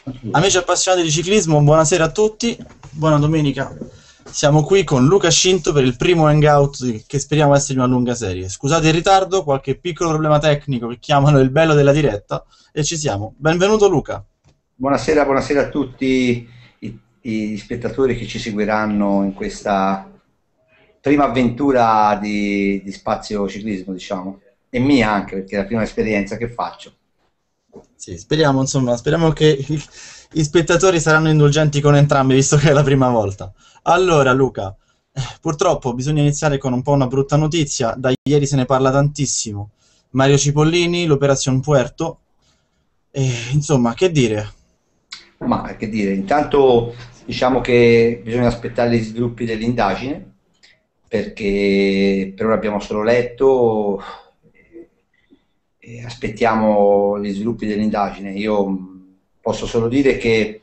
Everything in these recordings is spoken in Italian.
Amici appassionati di ciclismo, buonasera a tutti, buona domenica. Siamo qui con Luca Scinto per il primo hangout che speriamo essere una lunga serie. Scusate il ritardo, qualche piccolo problema tecnico che chiamano il bello della diretta e ci siamo. Benvenuto Luca. Buonasera, buonasera a tutti i spettatori che ci seguiranno in questa prima avventura di Spazio Ciclismo, diciamo, e mia anche, perché è la prima esperienza che faccio. Sì, speriamo, insomma, speriamo che gli spettatori saranno indulgenti con entrambi, visto che è la prima volta. Allora, Luca, purtroppo bisogna iniziare con un po' una brutta notizia. Da ieri se ne parla tantissimo. Mario Cipollini, l'Operazione Puerto. E, insomma, che dire? Ma che dire, intanto diciamo che bisogna aspettare gli sviluppi dell'indagine, perché per ora abbiamo solo letto e aspettiamo gli sviluppi dell'indagine. Io posso solo dire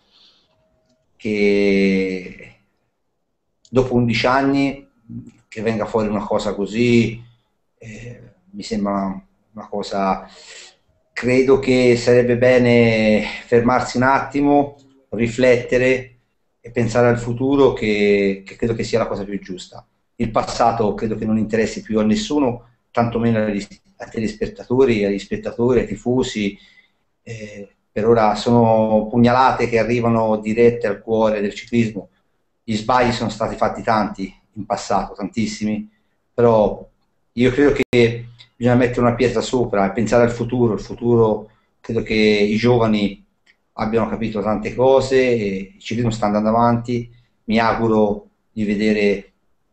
che dopo 11 anni che venga fuori una cosa così, mi sembra una cosa, credo che sarebbe bene fermarsi un attimo, riflettere e pensare al futuro che credo che sia la cosa più giusta. Il passato credo che non interessi più a nessuno, tantomeno ai telespettatori, agli spettatori, ai tifosi. Per ora sono pugnalate che arrivano dirette al cuore del ciclismo. Gli sbagli sono stati fatti tanti in passato, tantissimi, però io credo che bisogna mettere una pietra sopra e pensare al futuro. Il futuro, credo che i giovani abbiano capito tante cose, e il ciclismo sta andando avanti, mi auguro di vedere,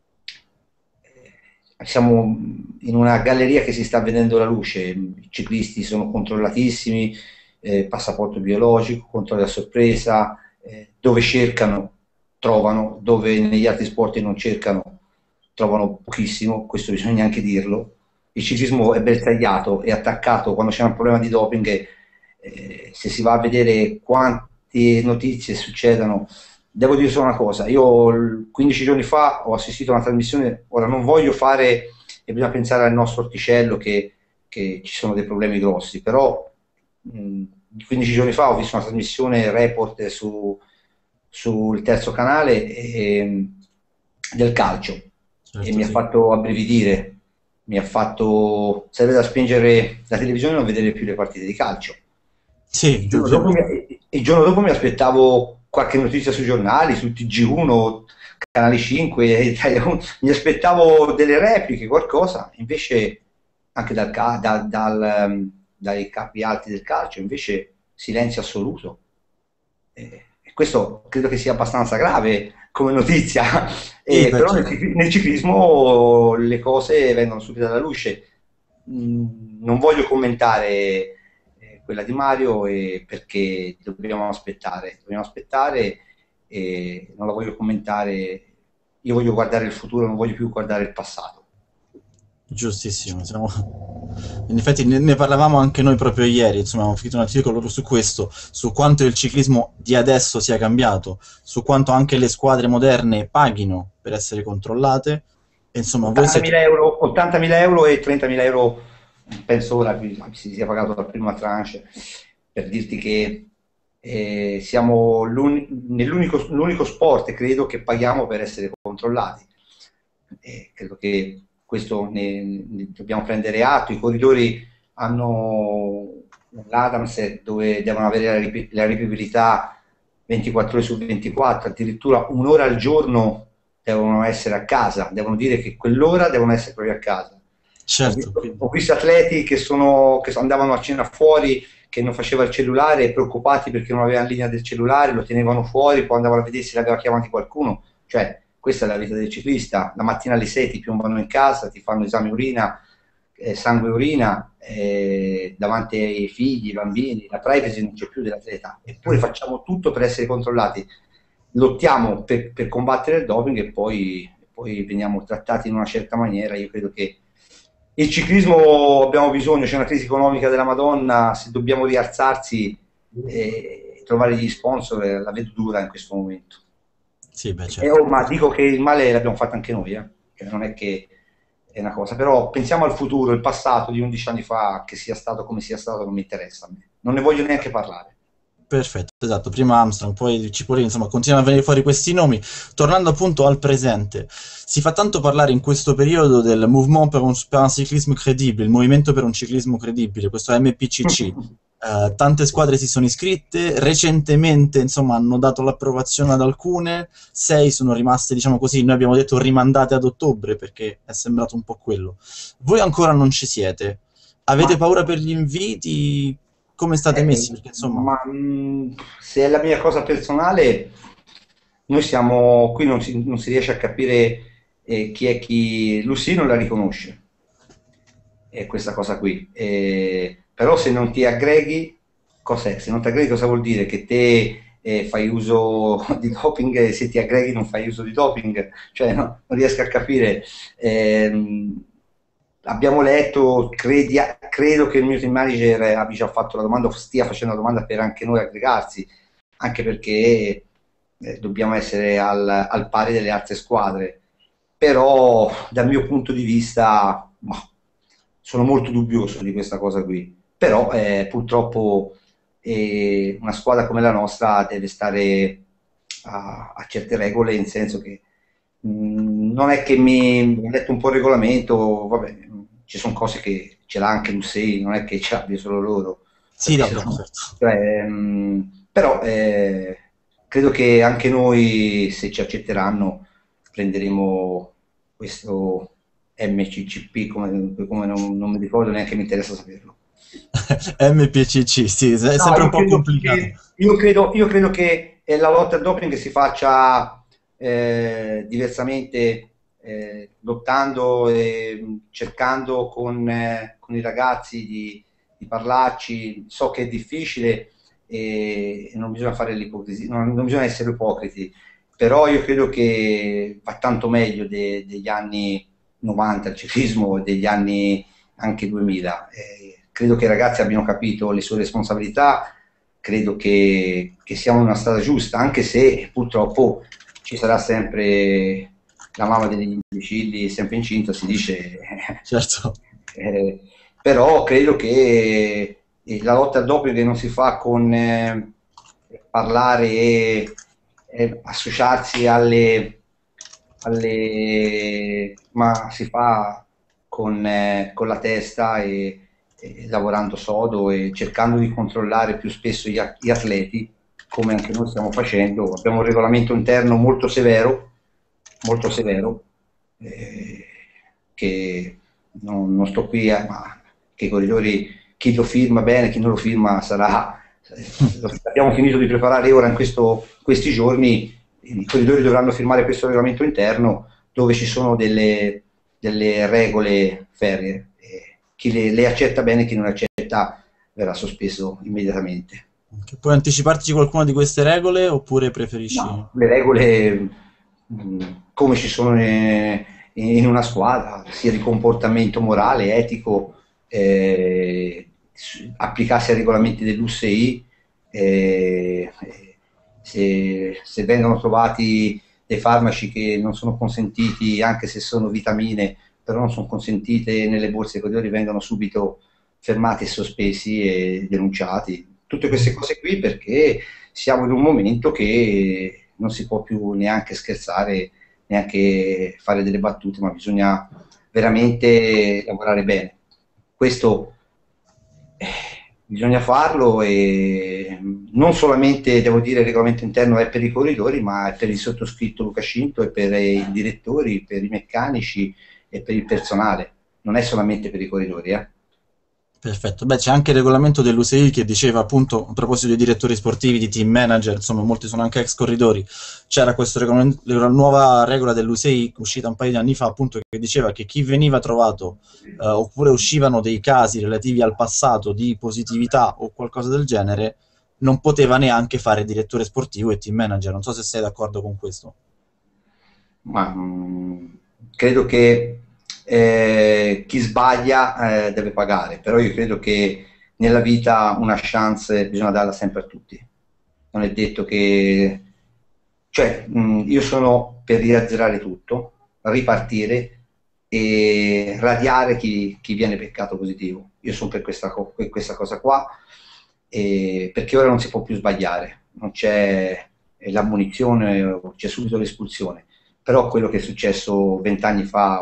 siamo in una galleria che si sta vedendo la luce, i ciclisti sono controllatissimi, passaporto biologico, controlli a sorpresa, dove cercano trovano, dove negli altri sport non cercano trovano pochissimo, questo bisogna anche dirlo. Il ciclismo è bersagliato e attaccato quando c'è un problema di doping, se si va a vedere quante notizie succedono. Devo dire solo una cosa, io 15 giorni fa ho assistito a una trasmissione, ora non voglio fare, e bisogna pensare al nostro orticello che ci sono dei problemi grossi, però 15 giorni fa ho visto una trasmissione report sul terzo canale del calcio e Certo, mi ha sì. fatto abbrividire, mi ha fatto, sarebbe da spengere la televisione e non vedere più le partite di calcio. Sì, indubbiamente. Il giorno dopo mi aspettavo qualche notizia sui giornali, sul TG1, Canale 5, mi aspettavo delle repliche, qualcosa, invece anche dai capi alti del calcio, invece silenzio assoluto. E questo credo che sia abbastanza grave come notizia, Sì, però perché nel ciclismo le cose vengono subito alla luce. Non voglio commentare quella di Mario, perché dobbiamo aspettare e non la voglio commentare. Io voglio guardare il futuro, non voglio più guardare il passato. giustissimo, in effetti ne parlavamo anche noi proprio ieri, insomma, abbiamo scritto un articolo proprio su questo, su quanto il ciclismo di adesso sia cambiato, su quanto anche le squadre moderne paghino per essere controllate. E, insomma, voi siete... 80.000 euro e 30.000 euro, penso ora si sia pagato la prima tranche, per dirti che siamo l'unico sport, credo, che paghiamo per essere controllati. Credo che questo ne dobbiamo prendere atto. I corridori hanno l'Adams dove devono avere la ripibilità 24 ore su 24, addirittura un'ora al giorno devono essere a casa, devono dire che quell'ora devono essere proprio a casa. Certo, quindi... Ho visto atleti che andavano a cena fuori, che non faceva il cellulare, preoccupati perché non avevano linea del cellulare, lo tenevano fuori, poi andavano a vedere se l'aveva chiamato qualcuno. Cioè, questa è la vita del ciclista. La mattina alle 6 ti piombano in casa, ti fanno esame urina, sangue e urina, davanti ai figli, ai bambini, la privacy non c'è più dell'atleta. Eppure facciamo tutto per essere controllati. Lottiamo per combattere il doping e poi veniamo trattati in una certa maniera. Io credo che il ciclismo abbiamo bisogno, c'è una crisi economica della Madonna, se dobbiamo rialzarsi e trovare gli sponsor, la vedo dura in questo momento. Sì, beh, certo. Ma dico che il male l'abbiamo fatto anche noi, Cioè, non è che è una cosa, però pensiamo al futuro, il passato di 11 anni fa, che sia stato come sia stato, non mi interessa a me, non ne voglio neanche parlare. Perfetto, esatto, prima Armstrong, poi Cipollini, insomma, continuano a venire fuori questi nomi. Tornando appunto al presente, si fa tanto parlare in questo periodo del Mouvement per un cyclisme crédible, il movimento per un ciclismo credibile, questo MPCC. Tante squadre si sono iscritte, recentemente, insomma, hanno dato l'approvazione ad alcune, 6 sono rimaste, diciamo così, noi abbiamo detto rimandate ad ottobre perché è sembrato un po' quello. Voi ancora non ci siete. Avete Ma paura per gli inviti? Come state messi? Perché insomma... se è la mia cosa personale, noi siamo qui, non si riesce a capire chi è chi. Lucy non la riconosce, questa cosa qui. Però se non ti aggreghi, cos'è? Se non ti aggreghi cosa vuol dire? Che te fai uso di doping e se ti aggreghi non fai uso di doping? Cioè non riesco a capire. Abbiamo letto, credo che il mio team manager abbia già fatto la domanda, o stia facendo la domanda per anche noi aggregarsi, anche perché dobbiamo essere al pari delle altre squadre. Però dal mio punto di vista sono molto dubbioso di questa cosa qui. Però purtroppo una squadra come la nostra deve stare a certe regole, in senso che non è che ho letto un po' il regolamento, vabbè, ci sono cose che ce l'ha anche l'USEI, non è che ce l'abbia solo loro, Sì, perché no, certo. cioè, però credo che anche noi, se ci accetteranno, prenderemo questo MCCP, come non mi ricordo, neanche mi interessa saperlo. MPCC, sì, è No, sempre un po' complicato. io credo che la lotta al doping si faccia diversamente, lottando e cercando con i ragazzi di parlarci. So che è difficile e non bisogna fare l'ipocrisia, non bisogna essere ipocriti, però io credo che va tanto meglio degli anni 90 il ciclismo, degli anni anche 2000. Credo che i ragazzi abbiano capito le sue responsabilità, credo che siamo in una strada giusta, anche se purtroppo ci sarà sempre la mamma degli imbecilli sempre incinta, si dice. Certo. eh, Però credo che la lotta al doping non si fa con parlare e associarsi ma si fa con la testa e lavorando sodo e cercando di controllare più spesso gli atleti, come anche noi stiamo facendo. Abbiamo un regolamento interno molto severo, eh, che non sto qui ma che i corridori, chi lo firma bene, chi non lo firma sarà. Abbiamo finito di preparare ora questi giorni, i corridori dovranno firmare questo regolamento interno dove ci sono delle regole ferree. Chi le accetta bene, chi non le accetta verrà sospeso immediatamente. Puoi anticiparti qualcuna di queste regole oppure preferisci... No, le regole come ci sono in una squadra, sia di comportamento morale, etico, applicarsi ai regolamenti dell'USI, se vengono trovati dei farmaci che non sono consentiti, anche se sono vitamine, però non sono consentite nelle borse dei corridori, vengono subito fermati e sospesi e denunciati. Tutte queste cose qui perché siamo in un momento che non si può più neanche scherzare, neanche fare delle battute, ma bisogna veramente lavorare bene. Questo bisogna farlo e non solamente, devo dire, il regolamento interno è per i corridori, ma è per il sottoscritto Luca Cinto e per i direttori, per i meccanici e per il personale. Non è solamente per i corridori, eh. Perfetto, beh c'è anche il regolamento dell'USI che diceva appunto a proposito dei direttori sportivi, di team manager, insomma molti sono anche ex corridori, c'era questo la nuova regola dell'USI uscita un paio di anni fa appunto che diceva che chi veniva trovato oppure uscivano dei casi relativi al passato di positività o qualcosa del genere non poteva neanche fare direttore sportivo e team manager, non so se sei d'accordo con questo. Ma credo che chi sbaglia deve pagare, però io credo che nella vita una chance bisogna darla sempre a tutti. Non è detto che. Cioè, io sono per riazzerare tutto, ripartire e radiare chi viene peccato positivo. Io sono per questa cosa qua. perché ora non si può più sbagliare, non c'è l'ammonizione, c'è subito l'espulsione. Però quello che è successo 20 anni fa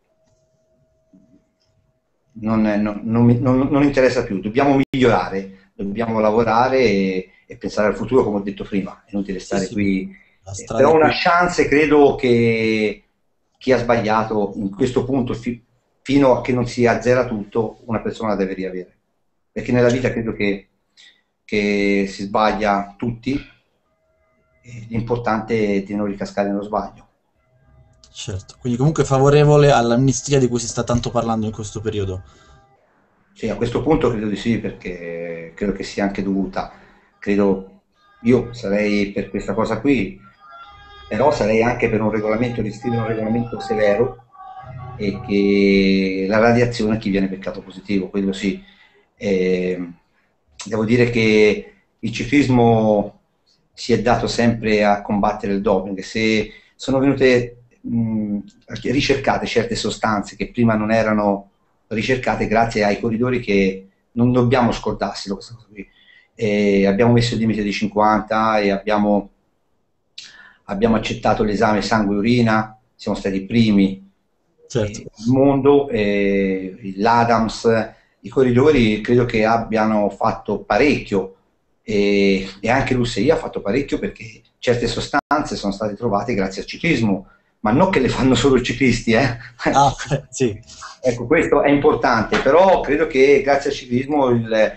non interessa più, dobbiamo migliorare, dobbiamo lavorare e pensare al futuro, come ho detto prima, è inutile Sì, stare sì, qui. la strada Però è una quella. chance credo che chi ha sbagliato in questo punto, fino a che non si azzera tutto, una persona la deve riavere. Perché nella vita credo che si sbaglia tutti, e l'importante è di non ricascare nello sbaglio. Certo, quindi comunque favorevole all'amnistia di cui si sta tanto parlando in questo periodo. Sì, a questo punto credo di sì, perché credo che sia anche dovuta. Credo, io sarei per questa cosa qui, però sarei anche per un regolamento, di scrivere un regolamento severo e che la radiazione a chi viene beccato positivo, quello sì. Eh, devo dire che il ciclismo si è dato sempre a combattere il doping. Se sono venute ricercate certe sostanze che prima non erano ricercate grazie ai corridori, che non dobbiamo scordarselo questa cosa qui. Abbiamo messo il limite di 50 e abbiamo accettato l'esame sangue-urina, siamo stati i primi Certo, al mondo, l'Adams, i corridori credo che abbiano fatto parecchio, e anche l'UCI ha fatto parecchio, perché certe sostanze sono state trovate grazie al ciclismo, ma non che le fanno solo i ciclisti, eh. ah, sì, Ecco, questo è importante, però credo che grazie al ciclismo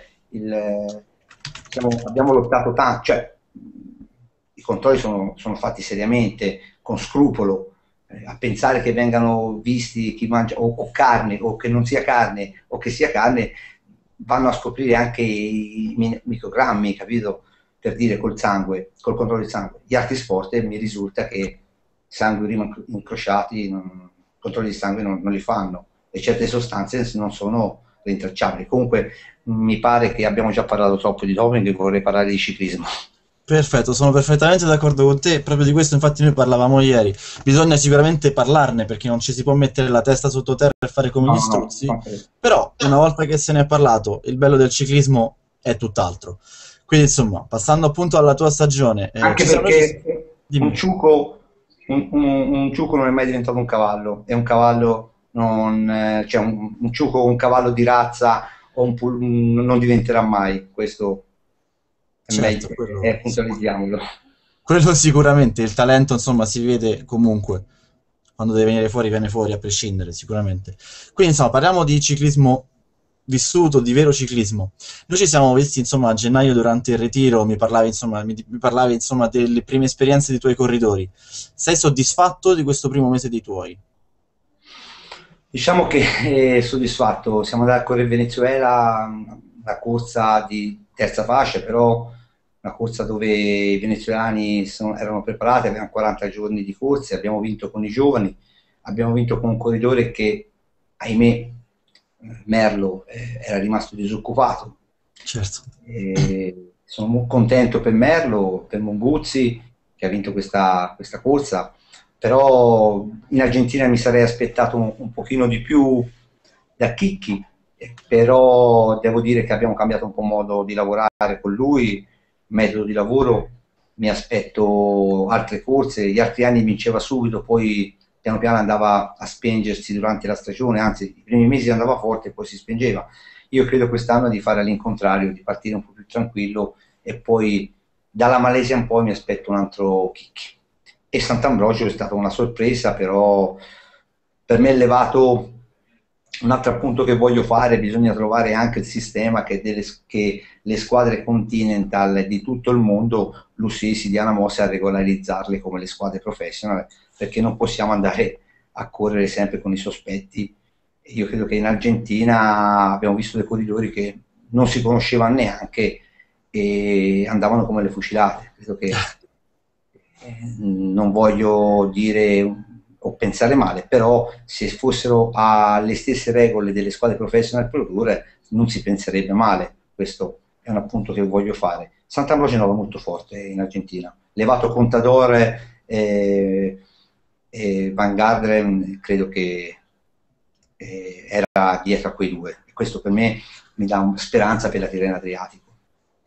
abbiamo lottato tanto, cioè i controlli sono fatti seriamente, con scrupolo, a pensare che vengano visti chi mangia o carne, o che non sia carne, o che sia carne, vanno a scoprire anche i microgrammi, capito? Per dire, col sangue, col controllo di sangue. Gli altri sport mi risulta che sangue urina incrociati, controlli di sangue non li fanno, e certe sostanze non sono rintracciabili. Comunque mi pare che abbiamo già parlato troppo di doping e vorrei parlare di ciclismo. perfetto, sono perfettamente d'accordo con te. Proprio di questo, infatti, noi parlavamo ieri. Bisogna sicuramente parlarne perché non ci si può mettere la testa sotto terra e fare come No, gli no, no, struzzi. no. Però, una volta che se ne è parlato, il bello del ciclismo è tutt'altro. Quindi, insomma, passando appunto alla tua stagione, Anche ci sono. perché un Dimmi. ciuco, un ciuco non è mai diventato un cavallo, e un cavallo non, cioè un ciuco, un cavallo di razza o non diventerà mai. Questo è meglio, Certo, quello, puntualizziamolo. quello sicuramente, il talento insomma si vede comunque, quando deve venire fuori viene fuori a prescindere sicuramente. Quindi insomma parliamo di ciclismo vissuto, di vero ciclismo. Noi ci siamo visti insomma a gennaio durante il ritiro, mi parlavi insomma delle prime esperienze dei tuoi corridori. Sei soddisfatto di questo primo mese dei tuoi? Diciamo che soddisfatto, siamo andati a correre in Venezuela, una corsa di terza fascia, però una corsa dove i venezuelani erano preparati, avevano 40 giorni di corsa, abbiamo vinto con i giovani, abbiamo vinto con un corridore che, ahimè, Merlo, era rimasto disoccupato. Certo. Sono molto contento per Merlo, per Monguzzi, che ha vinto questa corsa, però in Argentina mi sarei aspettato un pochino di più da Chicchi, però devo dire che abbiamo cambiato un po' modo di lavorare con lui, metodo di lavoro. Mi aspetto altre corse. Gli altri anni vinceva subito, poi piano piano andava a spengersi durante la stagione, anzi i primi mesi andava forte e poi si spengeva. Io credo quest'anno di fare all'incontrario, di partire un po' più tranquillo, e poi dalla Malesia in poi mi aspetto un altro kick. E Sant'Ambrogio è stata una sorpresa, però per me è elevato. Un altro appunto che voglio fare: bisogna trovare anche il sistema che le squadre continental di tutto il mondo, l'UCI si dia una mossa a regolarizzarle come le squadre professional, perché non possiamo andare a correre sempre con i sospetti. Io credo che in Argentina abbiamo visto dei corridori che non si conoscevano neanche e andavano come le fucilate. Credo che, non voglio dire o pensare male, però se fossero alle stesse regole delle squadre professional pro tour non si penserebbe male. Questo è un appunto che voglio fare. Sant'Ambrogio è una molto forte in Argentina, levato Contador e Van Garderen, credo che era dietro a quei due, e questo per me mi dà speranza per la Tirrena Adriatico.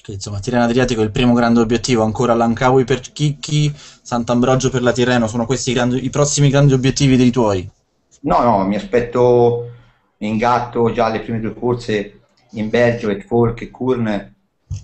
Che, insomma, Tirreno Adriatico è il primo grande obiettivo, ancora Lancavi per Chicchi, Sant'Ambrogio per la Tirreno, sono questi i prossimi grandi obiettivi dei tuoi. No, no, mi aspetto in gatto già le prime due corse in Belgio, et Folk e Kuurne,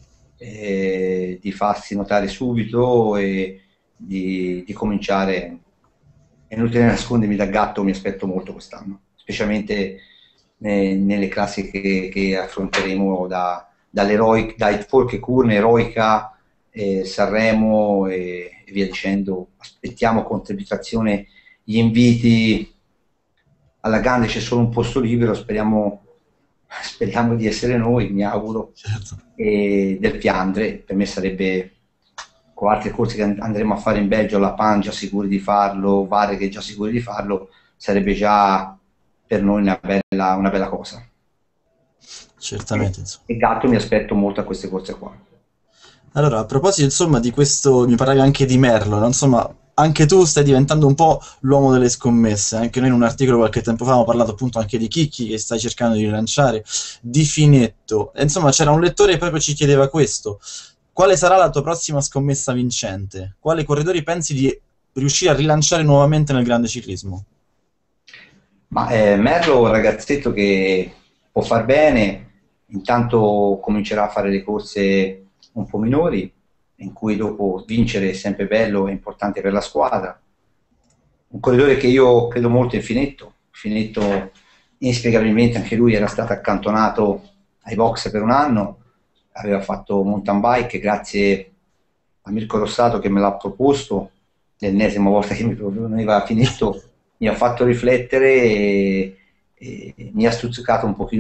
di farsi notare subito e di cominciare. È inutile nascondermi da gatto, mi aspetto molto quest'anno, specialmente nelle classi che affronteremo da et Folk e Kuurne, Eroica, Sanremo e via dicendo. Aspettiamo con trepidazione gli inviti alla grande, c'è solo un posto libero, speriamo di essere noi, mi auguro, Certo. e del Fiandre, per me sarebbe, con altre corse che andremo a fare in Belgio, La Pan già sicuri di farlo, Vare che già sicuri di farlo, sarebbe già per noi una bella cosa. Certamente, insomma. E Gatto mi aspetto molto a queste corse qua. Allora, a proposito, insomma, di questo, mi parlavi anche di Merlo, no? Insomma, anche tu stai diventando un po' l'uomo delle scommesse. Anche noi in un articolo qualche tempo fa abbiamo parlato appunto anche di Chicchi che stai cercando di rilanciare, di Finetto. E, insomma, c'era un lettore che proprio ci chiedeva questo. Quale sarà la tua prossima scommessa vincente? Quali corridori pensi di riuscire a rilanciare nuovamente nel grande ciclismo? Ma Merlo è un ragazzetto che può far bene, intanto comincerà a fare le corse un po' minori, in cui dopo vincere è sempre bello e importante per la squadra. Un corridore che io credo molto è Finetto. Finetto, inspiegabilmente, anche lui era stato accantonato ai box per un anno, aveva fatto mountain bike grazie a Mirko Rossato che me l'ha proposto, l'ennesima volta che mi proponeva Finetto, mi ha fatto riflettere e mi ha stuzzicato un pochino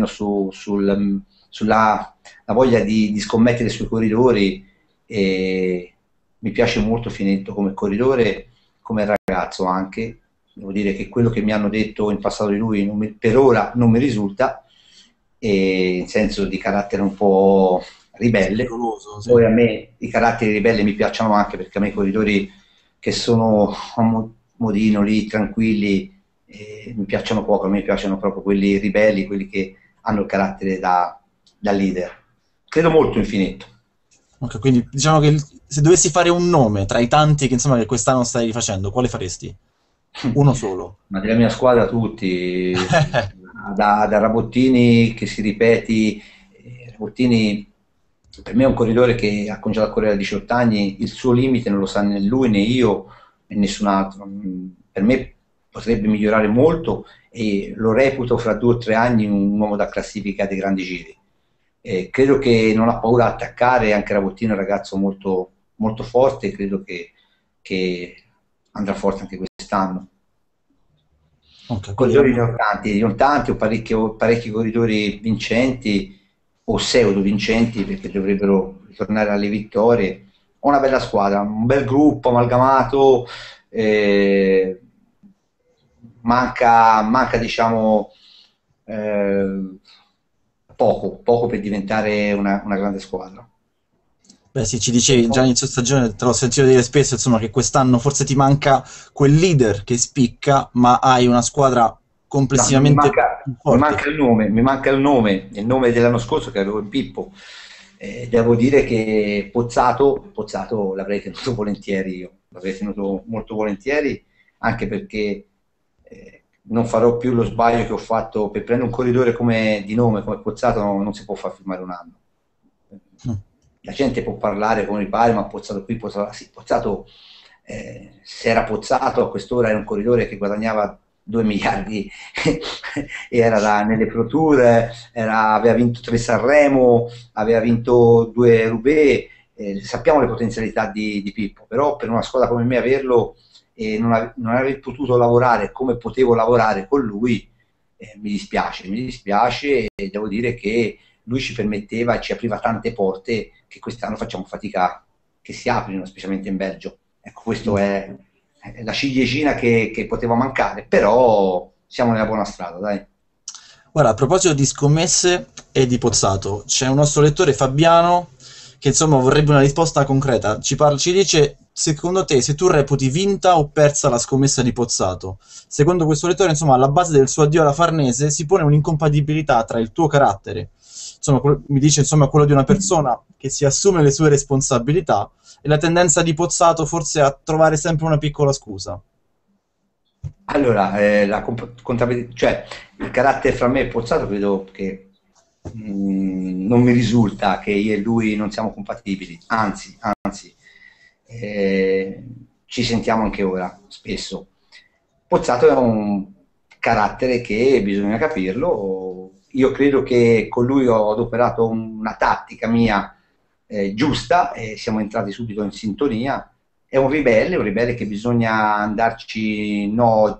sulla la voglia di scommettere sui corridori e mi piace molto Finetto come corridore, come ragazzo anche. Devo dire che quello che mi hanno detto in passato di lui per ora non mi risulta, e in senso di carattere un po' ribelle. Pericoloso, sì. Poi a me i caratteri ribelli mi piacciono anche perché a me i corridori che sono a modino lì, tranquilli, mi piacciono poco, a me piacciono proprio quelli ribelli, quelli che hanno il carattere da leader. Credo molto in Finetto. Ok, quindi diciamo che se dovessi fare un nome tra i tanti che insomma che quest'anno stai rifacendo, quale faresti? Uno solo. Ma della mia squadra tutti, da Rabottini che si ripeti, Rabottini per me è un corridore che ha cominciato a correre a 18 anni, il suo limite non lo sa né lui né io né nessun altro. Per me potrebbe migliorare molto e lo reputo fra 2 o 3 anni un uomo da classifica dei grandi giri. Credo che non ha paura di attaccare, anche Rabottino è un ragazzo molto, molto forte, credo che andrà forte anche quest'anno. Ok, quindi Corridori ne ho tanti, ho parecchi corridori vincenti o pseudo vincenti perché dovrebbero ritornare alle vittorie. Ho una bella squadra, un bel gruppo amalgamato, eh, manca diciamo eh, poco per diventare una grande squadra. beh, sì, ci dicevi già inizio stagione, te l'ho sentito dire spesso, insomma, che quest'anno forse ti manca quel leader che spicca, ma hai una squadra No, complessivamente più mi forte. manca il nome dell'anno scorso che avevo in Pippo. Devo dire che Pozzato l'avrei tenuto volentieri io, l'avrei tenuto molto volentieri, anche perché non farò più lo sbaglio che ho fatto per prendere un corridore come, di nome come Pozzato, non si può far firmare un anno. Mm. La gente può parlare come gli pare, ma Pozzato qui, Pozzato là. Sì, Pozzato, se era Pozzato a quest'ora era un corridore che guadagnava 2 miliardi e era nelle Pro Tour, aveva vinto 3 Sanremo, aveva vinto 2 Roubaix, sappiamo le potenzialità di Pippo, però per una squadra come me averlo e non aver potuto lavorare come potevo lavorare con lui, mi dispiace e devo dire che lui ci permetteva e ci apriva tante porte che quest'anno facciamo fatica che si aprino, specialmente in Belgio. Ecco, questo è la ciliegina che poteva mancare, però siamo nella buona strada, dai. Guarda, a proposito di scommesse e di Pozzato, c'è un nostro lettore Fabiano che insomma vorrebbe una risposta concreta. Ci dice secondo te, se tu reputi vinta o persa la scommessa di Pozzato, secondo questo lettore, insomma, alla base del suo addio alla Farnese si pone un'incompatibilità tra il tuo carattere, insomma, mi dice, insomma, quello di una persona che si assume le sue responsabilità, e la tendenza di Pozzato forse a trovare sempre una piccola scusa. Allora, cioè, il carattere fra me e Pozzato credo che non mi risulta che io e lui non siamo compatibili, anzi, eh, ci sentiamo anche ora, spesso. Pozzato è un carattere che bisogna capirlo. Io credo che con lui ho adoperato una tattica mia giusta e siamo entrati subito in sintonia. È un ribelle che bisogna andarci no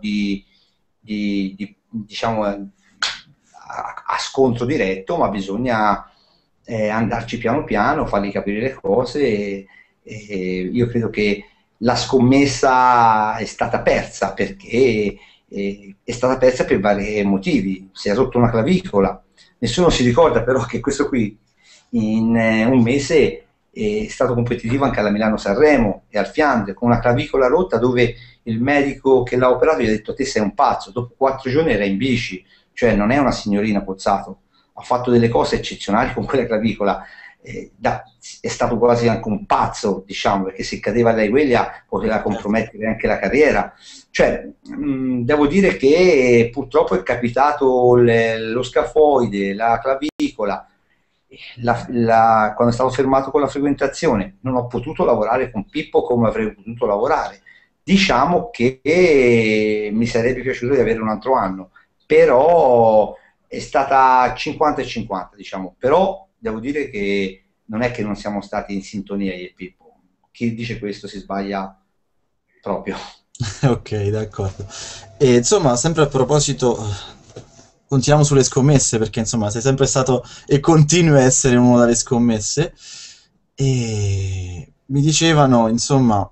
diciamo a scontro diretto, ma bisogna andarci piano piano, fargli capire le cose e io credo che la scommessa è stata persa perché è stata persa per vari motivi. Si è rotto una clavicola, nessuno si ricorda però che questo qui in un mese è stato competitivo anche alla Milano-Sanremo e al Fiandre con una clavicola rotta dove il medico che l'ha operato gli ha detto te sei un pazzo, dopo 4 giorni era in bici, cioè non è una signorina Pozzato, ha fatto delle cose eccezionali con quella clavicola, è stato quasi anche un pazzo, diciamo, perché se cadeva all'Aigueglia poteva compromettere anche la carriera. Cioè, devo dire che purtroppo è capitato lo scafoide, la clavicola, quando è stato fermato con la frequentazione, non ho potuto lavorare con Pippo come avrei potuto lavorare. Diciamo che mi sarebbe piaciuto di avere un altro anno, però è stata 50 e 50, diciamo. Però devo dire che non è che non siamo stati in sintonia io e Pippo. Chi dice questo si sbaglia proprio. Ok, d'accordo. E insomma, sempre a proposito, continuiamo sulle scommesse, perché insomma sei sempre stato e continui a essere uno dalle scommesse. E mi dicevano, insomma,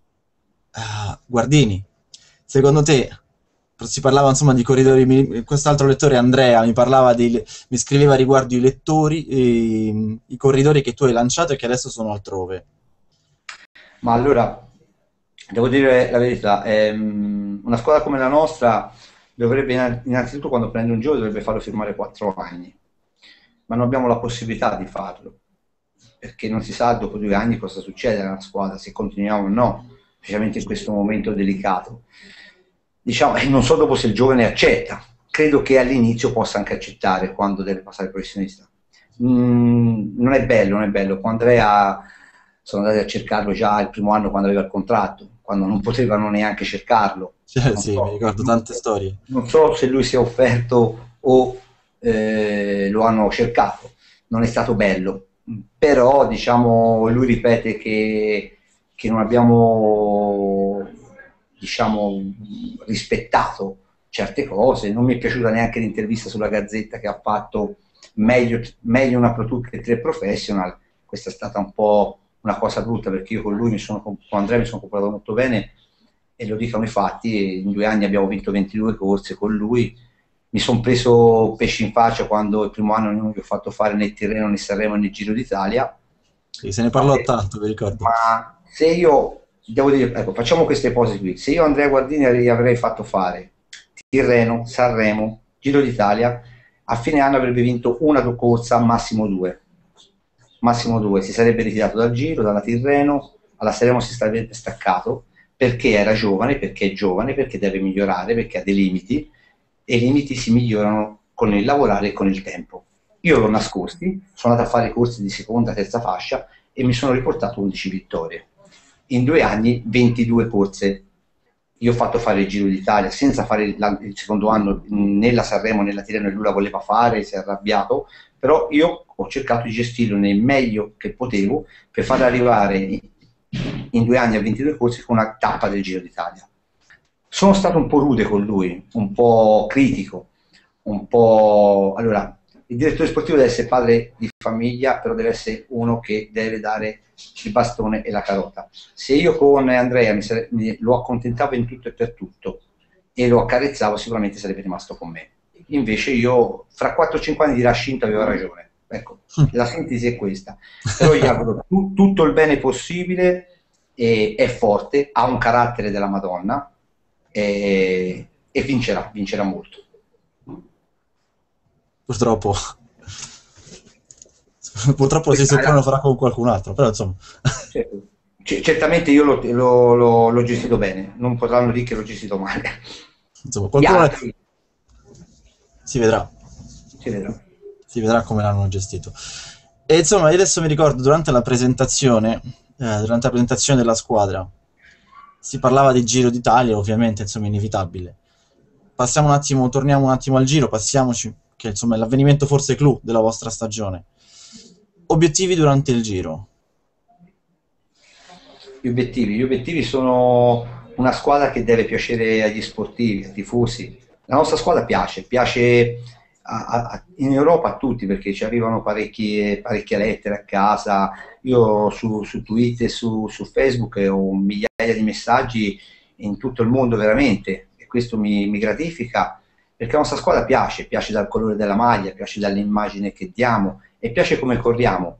Guardini, secondo te, si parlava insomma di corridori, quest'altro lettore Andrea mi parlava mi scriveva riguardo i lettori, i corridori che tu hai lanciato e che adesso sono altrove. Ma allora, devo dire la verità, una squadra come la nostra dovrebbe innanzitutto quando prende un giovane dovrebbe farlo firmare 4 anni, ma non abbiamo la possibilità di farlo, perché non si sa dopo 2 anni cosa succede nella squadra, se continuiamo o no, specialmente in questo momento delicato. Diciamo, e non so dopo se il giovane accetta, credo che all'inizio possa anche accettare quando deve passare professionista. Non è bello, non è bello. Con Andrea sono andati a cercarlo già il primo anno quando aveva il contratto, quando non potevano neanche cercarlo. Cioè, Non sì, mi so, ricordo tante storie. non so se lui si è offerto o lo hanno cercato. Non è stato bello, però diciamo, lui ripete che non abbiamo diciamo, rispettato certe cose. Non mi è piaciuta neanche l'intervista sulla Gazzetta che ha fatto meglio una Pro Tour che 3 professional. Questa è stata un po' una cosa brutta perché io con lui con Andrea mi sono comportato molto bene e lo dicono i fatti. In 2 anni abbiamo vinto 22 corse con lui. Mi sono preso pesci in faccia quando il primo anno non gli ho fatto fare né Tirreno né Sanremo né Giro d'Italia. Sì, se ne parlò tanto, mi ricordo. Ma se io devo dire, ecco, facciamo queste ipotesi qui. Se io Andrea Guardini gli avrei fatto fare Tirreno, Sanremo, Giro d'Italia, a fine anno avrebbe vinto una corsa, massimo due. Massimo due, si sarebbe ritirato dal Giro, dalla Tirreno, alla Sanremo si sarebbe staccato perché era giovane, perché è giovane, perché deve migliorare, perché ha dei limiti e i limiti si migliorano con il lavorare e con il tempo. Io l'ho nascosti, sono andato a fare corsi di seconda, terza fascia e mi sono riportato 11 vittorie. In 2 anni 22 corse. Io ho fatto fare il Giro d'Italia senza fare il secondo anno né la Sanremo né la Tirreno e lui la voleva fare, si è arrabbiato, però io ho cercato di gestirlo nel meglio che potevo per far arrivare in 2 anni a 22 corsi con una tappa del Giro d'Italia. Sono stato un po' rude con lui, un po' critico, un po'... Allora, il direttore sportivo deve essere padre di famiglia, però deve essere uno che deve dare il bastone e la carota. Se io con Andrea lo accontentavo in tutto e per tutto e lo accarezzavo, sicuramente sarebbe rimasto con me. Invece io, fra 4-5 anni dirà Scinto aveva ragione. Ecco, la sintesi è questa. Però gli auguro tutto il bene possibile è forte, ha un carattere della Madonna e vincerà molto. Purtroppo. Purtroppo si suppone lo farà con qualcun altro, però insomma. Certo. Certamente io l'ho gestito bene, non potranno dire che l'ho gestito male. Insomma, Gli qualcuno altri si vedrà. si vedrà. Si vedrà come l'hanno gestito. E insomma, io adesso mi ricordo durante la presentazione della squadra, si parlava di Giro d'Italia, ovviamente, insomma, inevitabile. Passiamo un attimo, torniamo un attimo al Giro, passiamoci, che insomma è l'avvenimento forse clou della vostra stagione. Obiettivi durante il Giro. Gli obiettivi sono una squadra che deve piacere agli sportivi, ai tifosi. La nostra squadra piace in Europa a tutti perché ci arrivano parecchie lettere a casa. Io su Twitter e su Facebook ho migliaia di messaggi in tutto il mondo veramente e questo mi gratifica perché la nostra squadra piace dal colore della maglia, piace dall'immagine che diamo e piace come corriamo.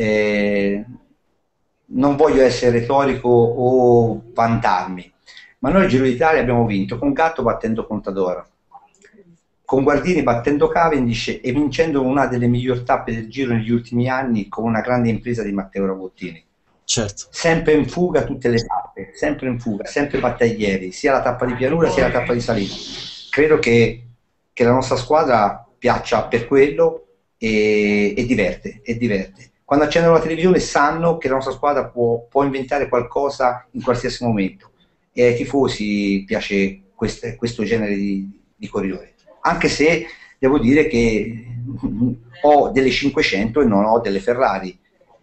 Non voglio essere retorico o vantarmi, ma noi il Giro d'Italia abbiamo vinto con Gatto battendo Contador, con Guardini battendo Cavendish e vincendo una delle migliori tappe del Giro negli ultimi anni con una grande impresa di Matteo Rabottini. Certo. Sempre in fuga tutte le tappe, sempre in fuga, sempre battaglieri, sia la tappa di pianura sia la tappa di salita. Credo che la nostra squadra piaccia per quello e diverte. Quando accendono la televisione sanno che la nostra squadra può inventare qualcosa in qualsiasi momento e ai tifosi piace questo genere di corridori, anche se devo dire che ho delle 500 e non ho delle Ferrari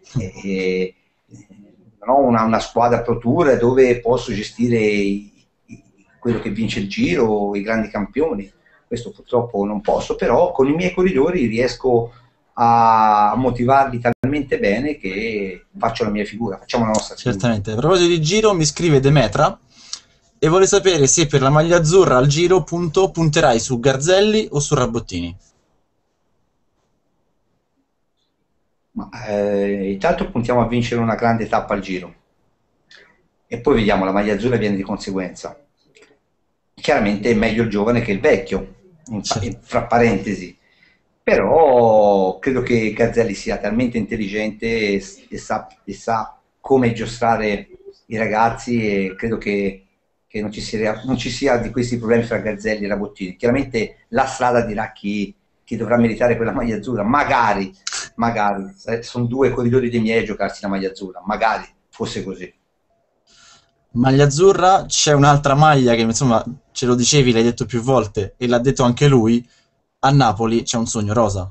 non ho una squadra Pro Tour dove posso gestire quello che vince il Giro, i grandi campioni, questo purtroppo non posso, però con i miei corridori riesco a motivarli talmente bene che faccio la mia figura, facciamo la nostra figura. Certamente. A proposito di Giro, mi scrive Demetra e vuole sapere se per la maglia azzurra al Giro punterai su Garzelli o su Rabottini. Intanto puntiamo a vincere una grande tappa al Giro e poi vediamo, la maglia azzurra viene di conseguenza. Chiaramente è meglio il giovane che il vecchio, fra parentesi, però credo che Garzelli sia talmente intelligente e sa come giostrare i ragazzi e credo che non ci sia di questi problemi fra Garzelli e Rabottini. Chiaramente la strada dirà chi dovrà meritare quella maglia azzurra, magari sono due corridori dei miei a giocarsi la maglia azzurra, magari fosse così. Maglia azzurra, c'è un'altra maglia che insomma ce lo dicevi, l'hai detto più volte e l'ha detto anche lui, a Napoli c'è un sogno rosa.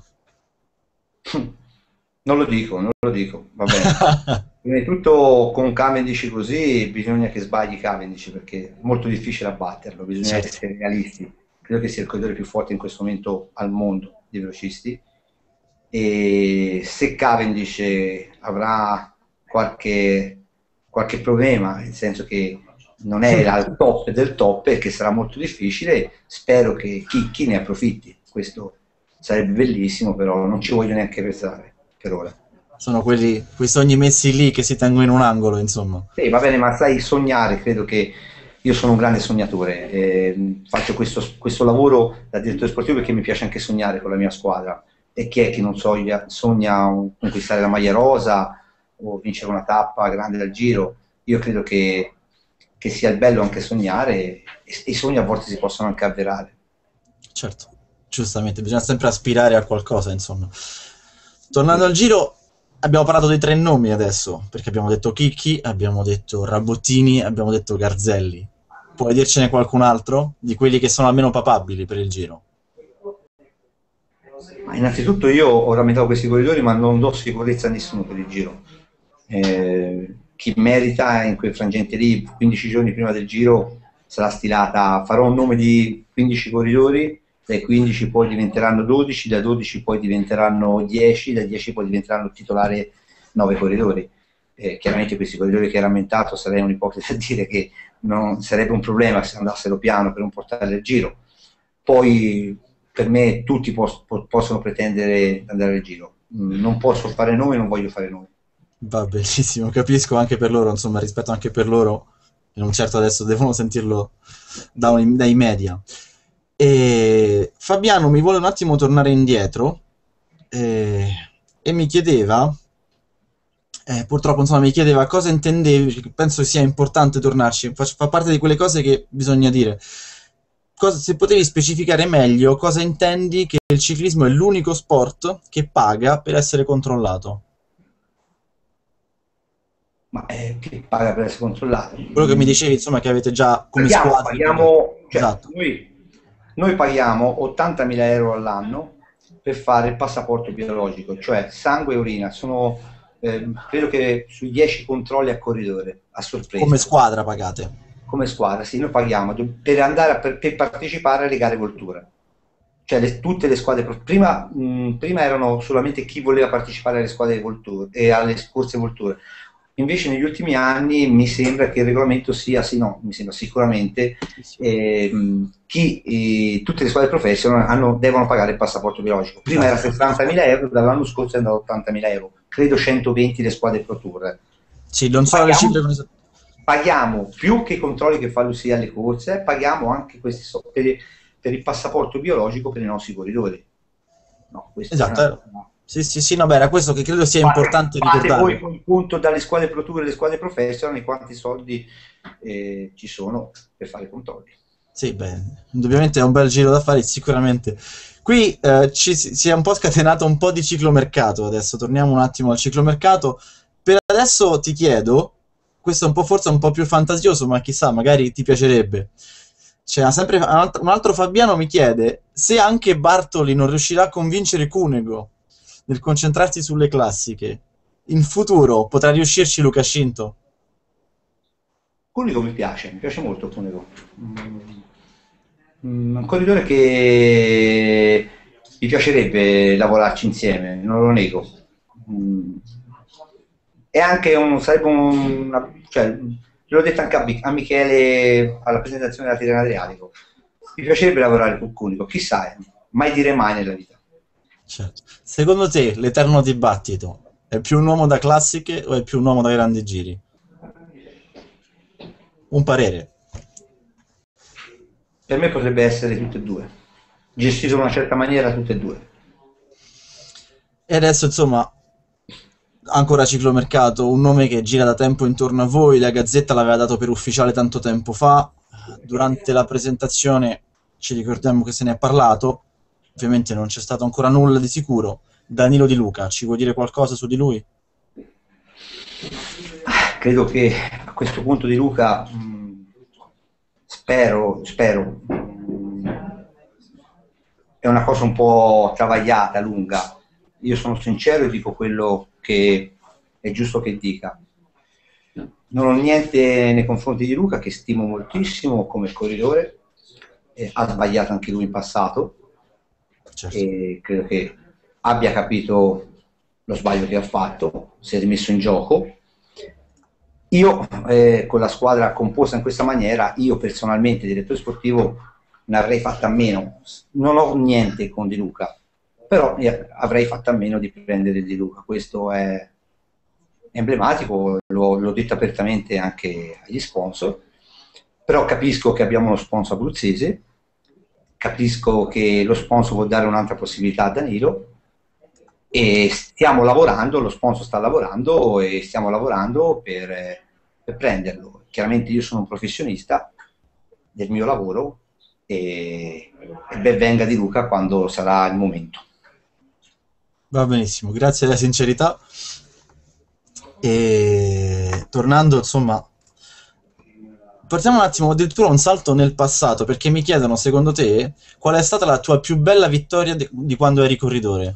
Non lo dico, va bene. Prima di tutto con Cavendish così bisogna che sbagli Cavendish perché è molto difficile abbatterlo, bisogna essere realisti. Credo che sia il corridore più forte in questo momento al mondo dei velocisti e se Cavendish avrà qualche problema, nel senso che non è al top del top e che sarà molto difficile, spero che chi ne approfitti. Questo sarebbe bellissimo, però non ci voglio neanche pensare per ora. Sono quei sogni messi lì che si tengono in un angolo, insomma. Sì, va bene, ma sai, sognare, credo che io sono un grande sognatore, faccio questo lavoro da direttore sportivo perché mi piace anche sognare con la mia squadra. E chi è che non sogna conquistare la maglia rosa o vincere una tappa grande del Giro? Io credo che sia il bello anche sognare e i sogni a volte si possono anche avverare. Certo, giustamente, bisogna sempre aspirare a qualcosa, insomma. Tornando al Giro, abbiamo parlato dei 3 nomi adesso, perché abbiamo detto Chicchi, abbiamo detto Rabottini, abbiamo detto Garzelli. Puoi dircene qualcun altro? Di quelli che sono almeno papabili per il Giro? Ma innanzitutto io ho rammentato questi corridori, ma non do sicurezza a nessuno per il Giro. Chi merita in quel frangente lì, 15 giorni prima del Giro, sarà stilata, farò un nome di 15 corridori, dai 15 poi diventeranno 12, da 12 poi diventeranno 10, da 10 poi diventeranno titolare 9 corridori. Chiaramente questi corridori che hai rammentato sarei un ipocrita a dire che non sarebbe un problema se andassero piano per non portare il Giro. Poi per me tutti possono pretendere di andare al Giro. Non posso fare nomi, non voglio fare nomi. Va benissimo, capisco anche per loro, insomma, rispetto anche per loro, e non certo adesso devono sentirlo dai media. E Fabiano mi vuole un attimo tornare indietro eh, e mi chiedeva, purtroppo insomma, mi chiedeva cosa intendevi, perché penso sia importante tornarci, fa parte di quelle cose che bisogna dire. Se potevi specificare meglio cosa intendi che il ciclismo è l'unico sport che paga per essere controllato. Ma che paga per essere controllato? Quello che mi dicevi, insomma, che avete già come Paghiamo, squadre pagato. cioè Esatto. noi paghiamo 80.000 euro all'anno per fare il passaporto biologico, cioè sangue e urina, sono credo che sui 10 controlli a corridore, a Come sorpresa, squadra pagate. come squadra, sì, noi paghiamo per andare per partecipare alle gare Voltura. Cioè tutte le squadre, prima erano solamente chi voleva partecipare alle squadre Volture e alle corse Volture. Invece negli ultimi anni mi sembra che il regolamento sia, sì, no, mi sembra sicuramente Sì, sì. tutte le squadre professional devono pagare il passaporto biologico. Prima era Esatto. 60.000 euro, dall'anno scorso è andato a 80.000 euro, credo 120 le squadre Pro Tour. Sì, non so le cifre. Paghiamo, paghiamo più che i controlli che fa Lucia alle corse, paghiamo anche questi per il passaporto biologico per i nostri corridori. No, questa è Esatto. una cosa. Sì, sì, sì, no, beh, era questo che credo sia importante Fate voi ricordare. un punto dalle squadre Pro Tour e le squadre professional di quanti soldi ci sono per fare i controlli. Sì, beh, indubbiamente è un bel giro da fare, sicuramente. Qui si è un po' scatenato un po' di ciclomercato adesso, torniamo un attimo al ciclomercato. Per adesso ti chiedo, questo è un po' forse un po' più fantasioso, ma chissà, magari ti piacerebbe. C'è sempre un altro Fabiano mi chiede se anche Bartoli non riuscirà a convincere Cunego nel concentrarsi sulle classiche. In futuro potrà riuscirci Luca Scinto? Cunico mi piace molto Cunico. Un corridore che mi piacerebbe lavorarci insieme, non lo nego. Mm. E anche cioè, l'ho detto anche a Michele alla presentazione della Tirrena Adriatico. Mi piacerebbe lavorare con Cunico, chissà, mai dire mai nella vita. Certo. Secondo te l'eterno dibattito è più un uomo da classiche o è più un uomo da grandi giri? Un parere. Per me potrebbe essere tutte e due, gestito in una certa maniera tutte e due. E adesso, insomma, ancora ciclomercato, un nome che gira da tempo intorno a voi, la Gazzetta l'aveva dato per ufficiale tanto tempo fa, durante la presentazione ci ricordiamo che se ne è parlato, ovviamente non c'è stato ancora nulla di sicuro. Danilo Di Luca, ci vuoi dire qualcosa su di lui? Credo che a questo punto di Luca, spero, è una cosa un po' travagliata, lunga. Io sono sincero e dico quello che è giusto che dica. Non ho niente nei confronti di Luca, che stimo moltissimo come corridore, ha sbagliato anche lui in passato Certo. e credo che abbia capito lo sbaglio che ha fatto, si è rimesso in gioco. Io con la squadra composta in questa maniera, io personalmente, direttore sportivo, ne avrei fatta a meno. Non ho niente con Di Luca, però avrei fatto a meno di prendere Di Luca. Questo è emblematico, l'ho detto apertamente anche agli sponsor, però capisco che abbiamo uno sponsor abruzzese, capisco che lo sponsor vuol dare un'altra possibilità a Danilo e stiamo lavorando, lo sponsor sta lavorando e stiamo lavorando per prenderlo. Chiaramente io sono un professionista del mio lavoro e ben venga Di Luca quando sarà il momento. Va benissimo, grazie della sincerità. E tornando, insomma, partiamo un attimo addirittura un salto nel passato, perché mi chiedono, secondo te, qual è stata la tua più bella vittoria di quando eri corridore?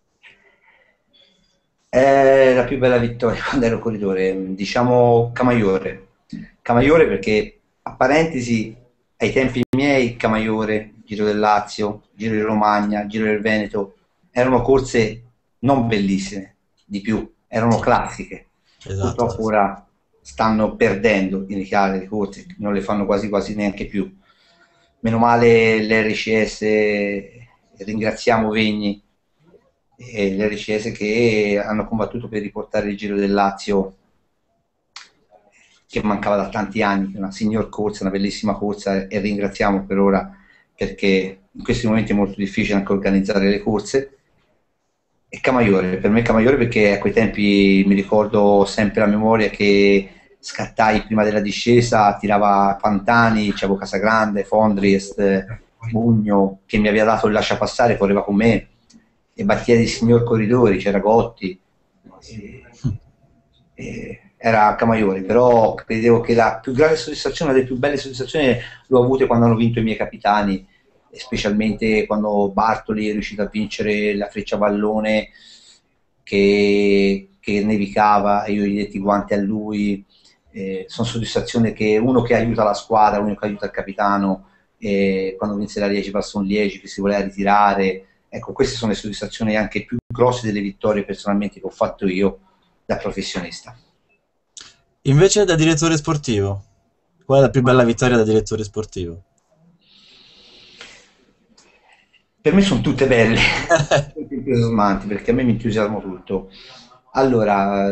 È la più bella vittoria quando ero corridore, diciamo Camaiore. Camaiore perché, a parentesi, ai tempi miei, Camaiore, Giro del Lazio, Giro di Romagna, Giro del Veneto, erano corse non bellissime, di più, erano Sì, classiche. esatto, sì, Purtroppo sì. ora stanno perdendo in Italia le corse, non le fanno quasi quasi neanche più. Meno male l'RCS, ringraziamo Vegni, e le Recese che hanno combattuto per riportare il Giro del Lazio, che mancava da tanti anni, una signor corsa, una bellissima corsa, e ringraziamo per ora, perché in questi momenti è molto difficile anche organizzare le corse. E Camaiore, per me Camaiore, perché a quei tempi mi ricordo sempre a memoria che scattai prima della discesa, tirava Pantani, c'avevo Casagrande, Fondriest, Bugno, che mi aveva dato il lasciapassare, correva con me, e Battieri signor Corridori, c'era Gotti, era Camaiore. Però credevo che la più grande soddisfazione, una delle più belle soddisfazioni, l'ho avute quando hanno vinto i miei capitani, e specialmente quando Bartoli è riuscito a vincere la Frecciavallone, che nevicava e io gli detti guanti a lui. Sono soddisfazioni che uno che aiuta la squadra, uno che aiuta il capitano, quando vinse la Liegi-Bastogne-Liegi, che si voleva ritirare. Ecco, queste sono le soddisfazioni anche più grosse delle vittorie personalmente che ho fatto io da professionista. Invece da direttore sportivo, qual è la più bella vittoria da direttore sportivo? Per me sono tutte belle, tutte entusiasmanti, perché a me mi entusiasmo tutto. Allora,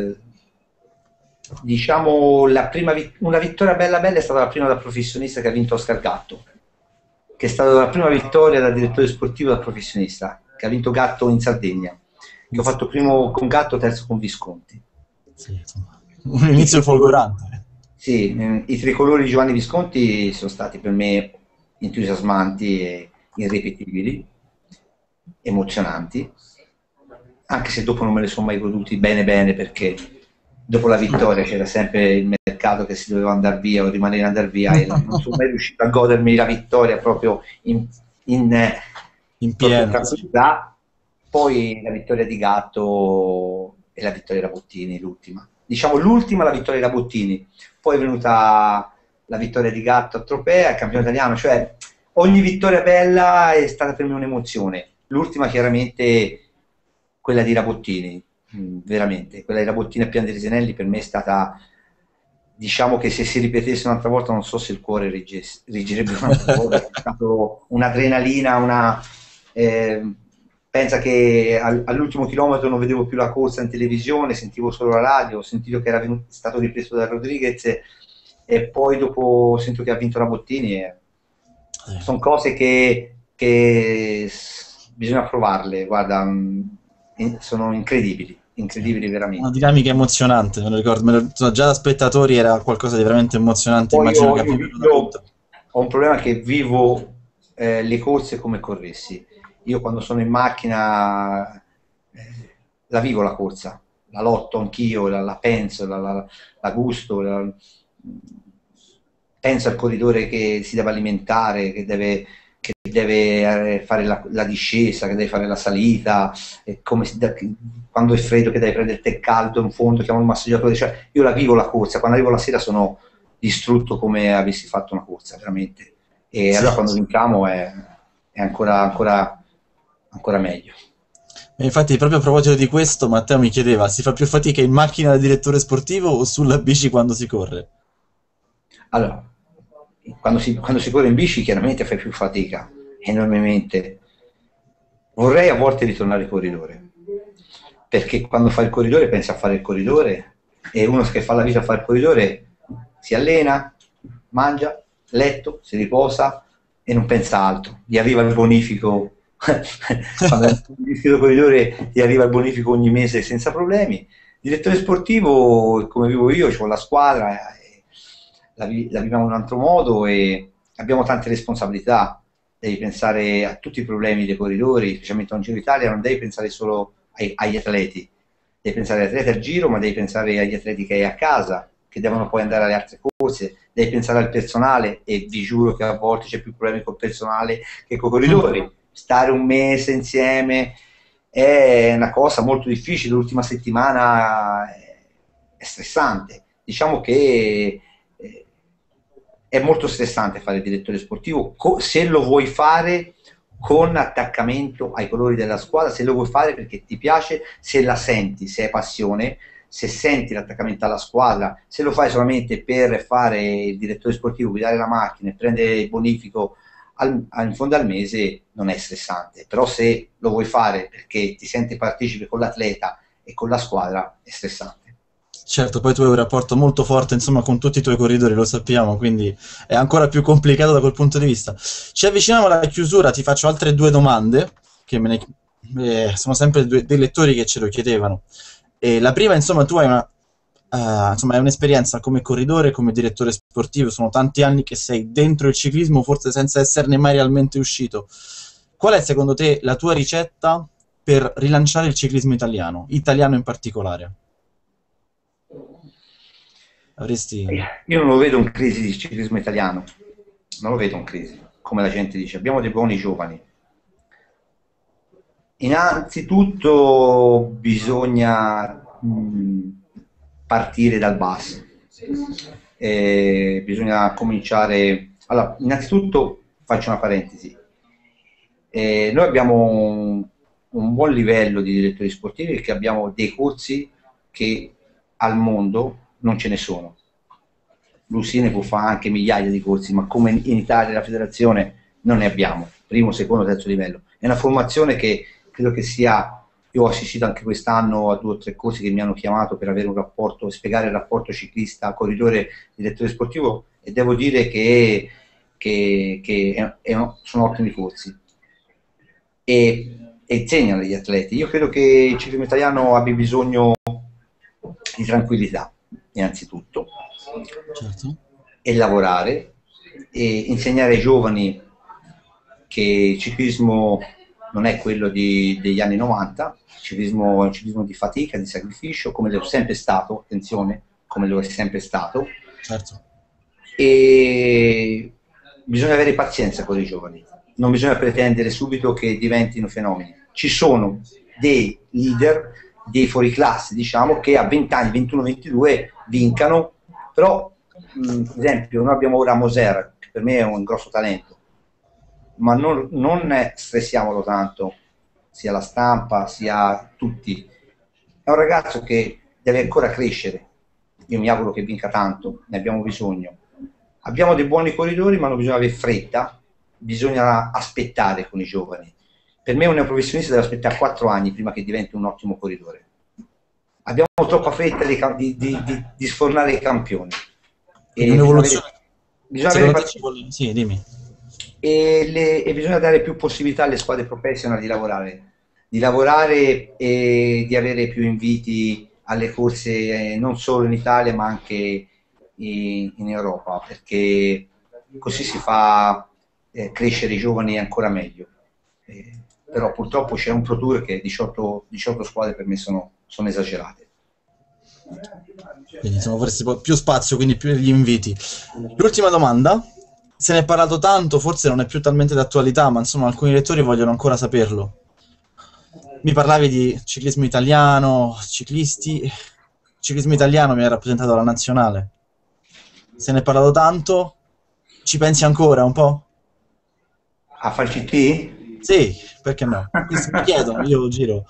diciamo, una vittoria bella bella è stata la prima da professionista che ha vinto Oscar Gatto, che è stata la prima vittoria da direttore sportivo da professionista, che ha vinto Gatto in Sardegna, che ho fatto primo con Gatto, terzo con Visconti. Sì, insomma, un inizio folgorante. Sì, i tricolori di Giovanni Visconti sono stati per me entusiasmanti e irripetibili, emozionanti, anche se dopo non me li sono mai goduti bene bene, perché dopo la vittoria c'era sempre il mercato che si doveva andare via o rimanere andare via, e non sono mai riuscito a godermi la vittoria proprio in In proprio in pieno, sì. tranquillità. Poi la vittoria di Gatto e la vittoria da Bottini, l'ultima. Diciamo l'ultima, la vittoria da Bottini. Poi è venuta la vittoria di Gatto a Tropea, il campione italiano, cioè ogni vittoria bella è stata per me un'emozione. L'ultima chiaramente quella di Rabottini, veramente, quella di Rabottini a Pian dei Resinelli per me è stata, diciamo che se si ripetesse un'altra volta non so se il cuore reggerebbe un'altra volta, è stato un'adrenalina, eh, pensa che all'ultimo chilometro non vedevo più la corsa in televisione, sentivo solo la radio, ho sentito che era stato ripreso da Rodriguez, e poi dopo sento che ha vinto Rabottini, e sono cose che bisogna provarle, guarda, sono incredibili, incredibili Una veramente. dinamica emozionante, me lo ricordo, già da spettatori era qualcosa di veramente emozionante, Poi immagino che a viverlo da io direttore. ho un problema che vivo le corse come corressi. Io quando sono in macchina la vivo la corsa, la lotto anch'io, la penso, la gusto, penso al corridore che si deve alimentare, che deve fare la discesa, che deve fare la salita, e quando è freddo che deve prendere il tè caldo in fondo, chiamo il massaggiatore, cioè io la vivo la corsa, quando arrivo la sera sono distrutto come avessi fatto una corsa, veramente. E Sì. allora quando vinciamo è ancora meglio. E infatti, proprio a proposito di questo, Matteo mi chiedeva, si fa più fatica in macchina da direttore sportivo o sulla bici quando si corre? Allora, quando si corre in bici chiaramente fai più fatica, enormemente. Vorrei a volte ritornare in corridore, perché quando fai il corridore pensi a fare il corridore, e uno che fa la vita a fare il corridore si allena, mangia, letto, si riposa e non pensa a altro. Gli arriva il bonifico, quando è il corridore gli arriva il bonifico ogni mese senza problemi. Direttore sportivo, come vivo io, ho la squadra, la viviamo in un altro modo e abbiamo tante responsabilità. Devi pensare a tutti i problemi dei corridori, specialmente a un Giro d'Italia, non devi pensare solo agli atleti, devi pensare agli atleti al giro, ma devi pensare agli atleti che hai a casa, che devono poi andare alle altre corse, devi pensare al personale, e vi giuro che a volte c'è più problemi col personale che con i corridori. Stare un mese insieme è una cosa molto difficile, l'ultima settimana è stressante. Diciamo che è molto stressante fare il direttore sportivo, se lo vuoi fare con attaccamento ai colori della squadra, se lo vuoi fare perché ti piace, se la senti, se hai passione, se senti l'attaccamento alla squadra. Se lo fai solamente per fare il direttore sportivo, guidare la macchina e prendere il bonifico in fondo al mese non è stressante, però se lo vuoi fare perché ti senti partecipe con l'atleta e con la squadra è stressante. Certo, poi tu hai un rapporto molto forte, insomma, con tutti i tuoi corridori, lo sappiamo, quindi è ancora più complicato da quel punto di vista. Ci avviciniamo alla chiusura, ti faccio altre due domande, che sono sempre dei lettori che ce lo chiedevano. E la prima, insomma, tu hai insomma, hai un'esperienza come corridore, come direttore sportivo, sono tanti anni che sei dentro il ciclismo, forse senza esserne mai realmente uscito. Qual è, secondo te, la tua ricetta per rilanciare il ciclismo italiano in particolare? Avresti... Io non lo vedo in crisi di ciclismo italiano, non lo vedo in crisi, come la gente dice, abbiamo dei buoni giovani. Innanzitutto bisogna partire dal basso, bisogna cominciare. Allora, innanzitutto faccio una parentesi. Noi abbiamo un buon livello di direttori sportivi perché abbiamo dei corsi che al mondo non ce ne sono. L'Usine può fare anche migliaia di corsi, ma come in Italia la federazione non ne abbiamo, primo, secondo, terzo livello. È una formazione che credo che sia, io ho assistito anche quest'anno a 2 o 3 corsi che mi hanno chiamato per avere un rapporto, spiegare il rapporto ciclista, corridore, direttore sportivo, e devo dire che sono ottimi corsi. E insegnano agli atleti. Io credo che il ciclismo italiano abbia bisogno di tranquillità, innanzitutto, Certo. e lavorare e insegnare ai giovani che il ciclismo non è quello degli anni 90, il ciclismo è un ciclismo di fatica, di sacrificio, come lo è sempre stato, attenzione, come lo è sempre stato, Certo. e bisogna avere pazienza con i giovani, non bisogna pretendere subito che diventino fenomeni. Ci sono dei leader, dei fuoriclasse, diciamo, che a 20 anni, 21-22 vincano, però per esempio noi abbiamo ora Moser, che per me è un grosso talento, ma non stressiamolo tanto, sia la stampa sia tutti. È un ragazzo che deve ancora crescere, io mi auguro che vinca tanto, ne abbiamo bisogno. Abbiamo dei buoni corridori, ma non bisogna avere fretta, bisogna aspettare con i giovani. Per me un professionista deve aspettare 4 anni prima che diventi un ottimo corridore. Abbiamo troppa fretta di sfornare i campioni. Quindi E un'evoluzione... bisogna avere Secondo te ci pazienza. vuole... Sì, dimmi. E bisogna dare più possibilità alle squadre professionali di lavorare e di avere più inviti alle corse, non solo in Italia ma anche in Europa, perché così si fa crescere i giovani ancora meglio. Però purtroppo c'è un Pro Tour che 18 squadre per me sono esagerate. Quindi insomma vorresti più spazio, quindi più gli inviti. L'ultima domanda, se ne è parlato tanto, forse non è più talmente d'attualità, ma insomma alcuni lettori vogliono ancora saperlo. Mi parlavi di ciclismo italiano, ciclisti, ciclismo italiano mi ha rappresentato la nazionale. Se ne è parlato tanto, ci pensi ancora un po'? A far CT? Sì, perché no? Questi mi chiedono, io giro.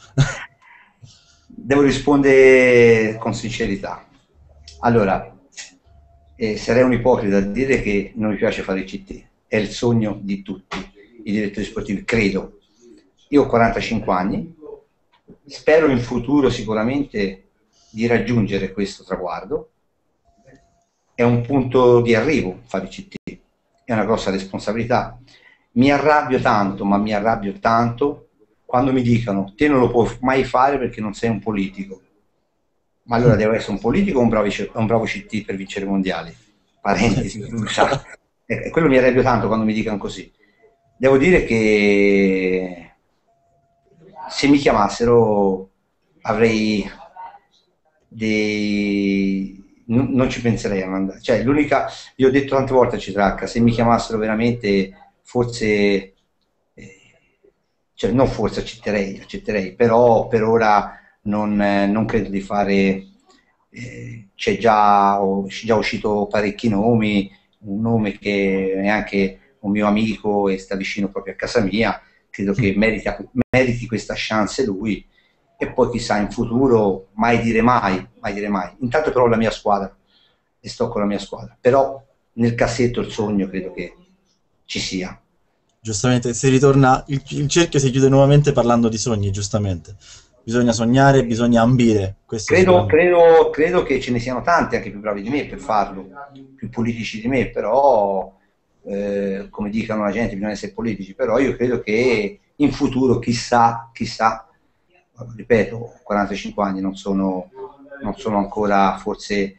Devo rispondere con sincerità. Allora, sarei un ipocrita a dire che non mi piace fare il CT, è il sogno di tutti i direttori sportivi, credo. Io ho 45 anni, spero in futuro sicuramente di raggiungere questo traguardo. È un punto di arrivo fare il CT, è una grossa responsabilità. Mi arrabbio tanto, ma mi arrabbio tanto quando mi dicono te non lo puoi mai fare perché non sei un politico. Ma allora devo essere un politico o un bravo CT per vincere i mondiali? Parentesi, quello mi arrabbio tanto quando mi dicono così. Devo dire che se mi chiamassero avrei non ci penserei a mandare. Cioè, l'unica, io ho detto tante volte a Citracca, se mi chiamassero veramente, forse, cioè non forse accetterei, però per ora non credo di fare, c'è già uscito parecchi nomi, un nome che è anche un mio amico e sta vicino proprio a casa mia, credo che meriti questa chance lui, e poi chissà in futuro, mai dire mai, mai dire mai. Intanto però la mia squadra, e sto con la mia squadra, però nel cassetto il sogno credo che ci sia. giustamente si ritorna, il cerchio si chiude nuovamente parlando di sogni, giustamente. Bisogna sognare, bisogna ambire, questo sicuramente. Credo che ce ne siano tanti anche più bravi di me per farlo, più politici di me, però come dicono la gente bisogna essere politici, però io credo che in futuro chissà, ripeto, ho 45 anni, non sono ancora forse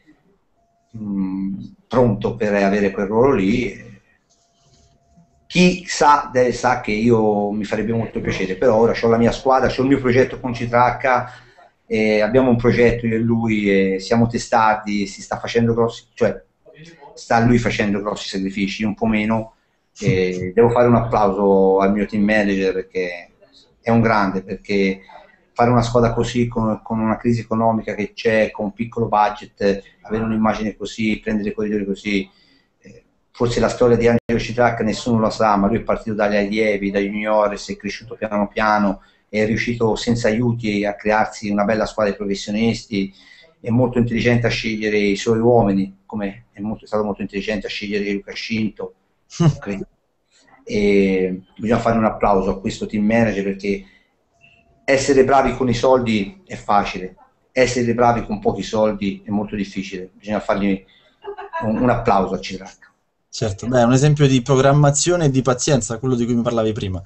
pronto per avere quel ruolo lì. Chi sa, sa che io mi farebbe molto piacere, però ora ho la mia squadra, ho il mio progetto con Citracca, abbiamo un progetto io e lui, siamo testati, si sta facendo grossi, cioè sta lui facendo grossi sacrifici, un po' meno. Devo fare un applauso al mio team manager perché è un grande, perché fare una squadra così con una crisi economica che c'è, con un piccolo budget, avere un'immagine così, prendere corridori così, forse la storia di Angelo Citracca nessuno la sa, ma lui è partito dagli allievi, dagli juniores, è cresciuto piano piano, è riuscito senza aiuti a crearsi una bella squadra di professionisti, è molto intelligente a scegliere i suoi uomini, come è stato molto intelligente a scegliere Luca Scinto, credo. E bisogna fare un applauso a questo team manager, perché essere bravi con i soldi è facile, essere bravi con pochi soldi è molto difficile, bisogna fargli un applauso a Citracca. Certo, beh, è un esempio di programmazione e di pazienza, quello di cui mi parlavi prima.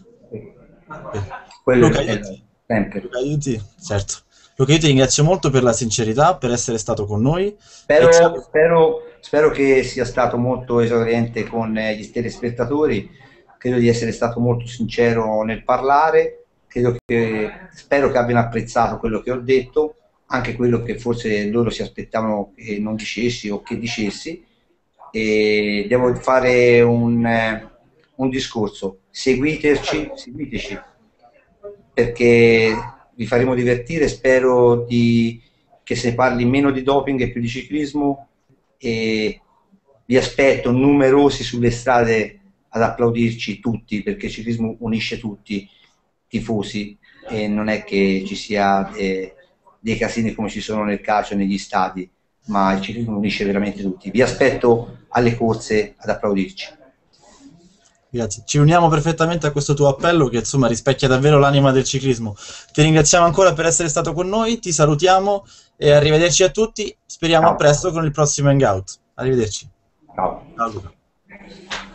Quello Luca, è sempre. certo. Luca, io ti ringrazio molto per la sincerità, per essere stato con noi e Spero che sia stato molto esauriente con gli telespettatori, credo di essere stato molto sincero nel parlare, spero che abbiano apprezzato quello che ho detto, anche quello che forse loro si aspettavano che non dicessi o che dicessi, e devo fare un discorso: seguiteci, perché vi faremo divertire, spero che se parli meno di doping e più di ciclismo, e vi aspetto numerosi sulle strade ad applaudirci tutti, perché il ciclismo unisce tutti, tifosi, e non è che ci sia dei casini come ci sono nel calcio e negli stadi, ma il ciclismo unisce veramente tutti. Vi aspetto alle corse ad applaudirci. Grazie. Ci uniamo perfettamente a questo tuo appello che insomma rispecchia davvero l'anima del ciclismo. Ti ringraziamo ancora per essere stato con noi, ti salutiamo e arrivederci a tutti. Speriamo a Ciao. presto con il prossimo Hangout. Arrivederci. Ciao. Ciao Luca.